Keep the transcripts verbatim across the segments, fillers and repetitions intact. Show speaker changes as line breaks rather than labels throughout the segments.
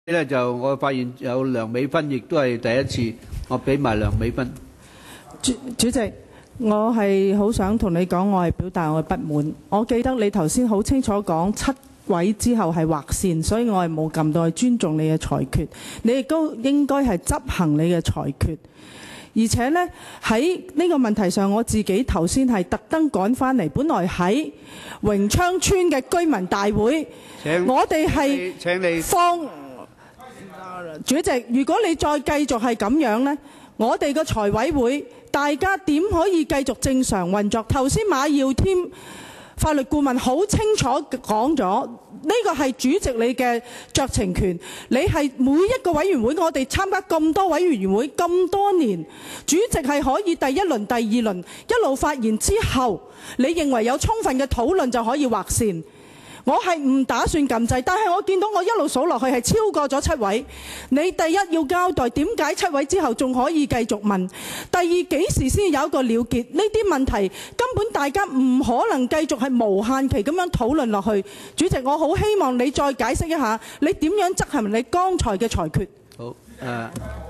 咧就我發現有梁美芬，亦都係第一次，我俾埋梁美芬。
主主席，我係好想同你講，我係表達我嘅不滿。我記得你頭先好清楚講七位之後係劃線，所以我係冇撳到去尊重你嘅裁決。你亦都應該係執行你嘅裁決。而且呢，喺呢個問題上，我自己頭先係特登趕返嚟，本來喺榮昌村嘅居民大會，我哋係
請你
放主席。如果你再繼續係咁樣呢，我哋嘅財委會大家點可以繼續正常運作？頭先馬耀添法律顧問好清楚講咗，呢個係主席你嘅酌情權。你係每一個委員會，我哋參加咁多委員會咁多年，主席係可以第一輪、第二輪一路發言之後，你認為有充分嘅討論就可以劃線。我係唔打算撳掣，但係我見到我一路數落去係超過咗七位。你第一要交代點解七位之後仲可以繼續問，第二幾時先有一個了結？呢啲問題根本大家唔可能繼續係無限期咁樣討論落去。主席，我好希望你再解釋一下，你點樣執行你剛才嘅裁決？
好，誒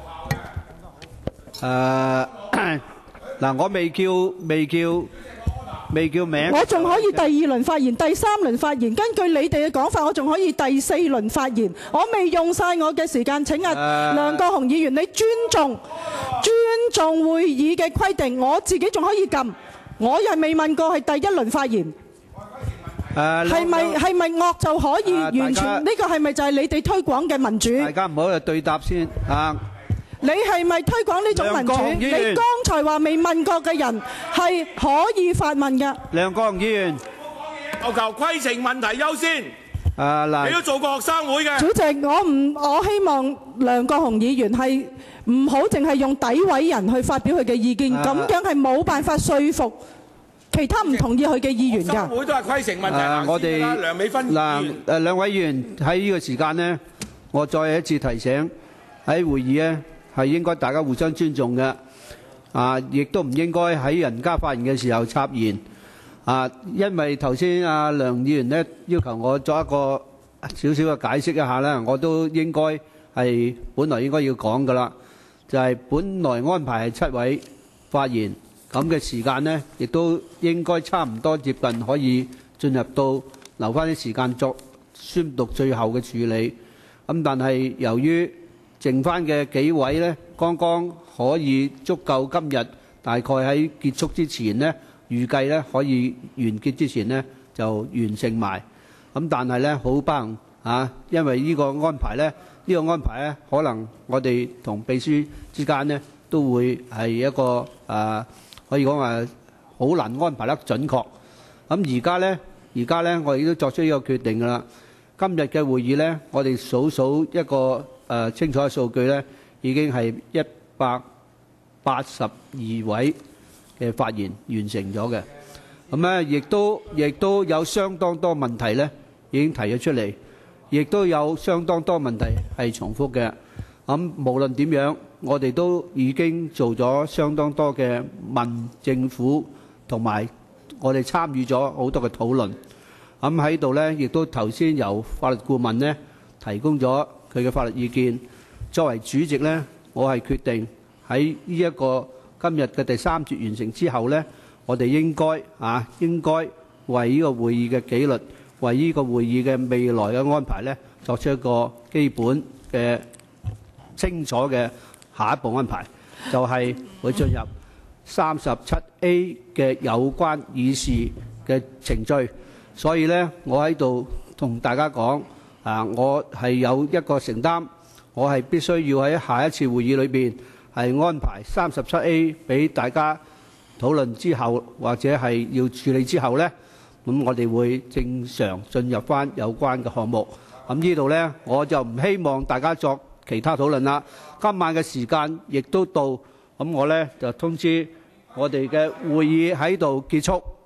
誒嗱，我未叫未叫。未叫名，
我仲可以第二輪發言、第三輪發言。根據你哋嘅講法，我仲可以第四輪發言。我未用晒我嘅時間。請阿梁國雄議員，你尊重尊重會議嘅規定。我自己仲可以撳，我又未問過係第一輪發言。
誒，
係咪係咪惡就可以完全？呢個係咪就係你哋推廣嘅民主？
大家唔好去對答先啊！
你係咪推廣呢種民主？你剛才話未問過嘅人係可以發問嘅。
梁國雄議員，
我求規程問題優先。
啊嗱，
你都做過學生會嘅。
主席，我唔，我希望梁國雄議員係唔好淨係用詆毀人去發表佢嘅意見，咁樣係冇辦法說服其他唔同意佢嘅議員㗎。學
生會都係規程問題。
啊，我哋
梁美芬
嗱誒兩位議員喺呢個時間呢，我再一次提醒喺會議呢。係應該大家互相尊重嘅，啊，亦都唔應該喺人家發言嘅時候插言，啊，因為頭先阿梁議員呢要求我作一個少少嘅解釋一下啦，我都應該係本來應該要講㗎啦，就係本來安排係七位發言，咁嘅時間呢，亦都應該差唔多接近可以進入到留翻啲時間作宣讀最後嘅處理，咁但係由於剩翻嘅幾位呢，剛剛可以足夠今日大概喺結束之前呢，預計呢可以完結之前呢就完成埋。咁但係呢，好不幸啊，因為呢個安排呢，呢個安排呢，可能我哋同秘書之間呢都會係一個誒，可以講話好難安排得準確。咁而家呢，而家呢，我哋都作出呢個決定㗎啦。今日嘅會議呢，我哋數數一個。誒清楚嘅數據咧，已經係一百八十二位嘅發言完成咗嘅。咁咧，亦都亦都有相當多問題咧，已經提咗出嚟，亦都有相當多問題係重複嘅。咁無論點樣，我哋都已經做咗相當多嘅問政府，同埋我哋參與咗好多嘅討論。咁喺度咧，亦都頭先由法律顧問咧提供咗佢嘅法律意見。作為主席呢，我係決定喺呢一個今日嘅第三節完成之後呢，我哋應該啊應該為呢個會議嘅紀律，為呢個會議嘅未來嘅安排呢，作出一個基本嘅清楚嘅下一步安排，就係會進入三十七 A 嘅有關議事嘅程序。所以呢，我喺度同大家講。啊！我係有一個承擔，我係必須要喺下一次會議裏邊係安排三十七 A 俾大家討論之後，或者係要處理之後呢，咁我哋會正常進入翻有關嘅項目。咁呢度呢，我就唔希望大家作其他討論啦。今晚嘅時間亦都到，咁我呢就通知我哋嘅會議喺度結束。